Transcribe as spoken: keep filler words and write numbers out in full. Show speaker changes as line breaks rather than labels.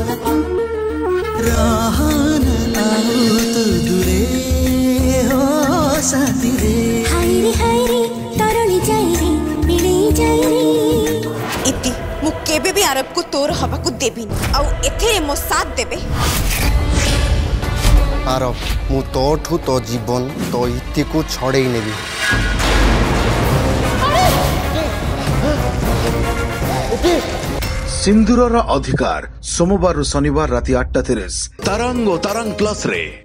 रहना तू दूरे हो साथी रे
हायरे हायरे तरणी जाइरे मिले जाइरे
इति मु केबे भी आरब को तोर हवा को देबी आउ एथे मो साथ देबे
आरब मु तोठू तो जीवन तो इति को छड़े नेबी
सिंदूरर अधिकार सोमवार शनिवार राति आठटा तीस तरंग और तरंग प्लस रे।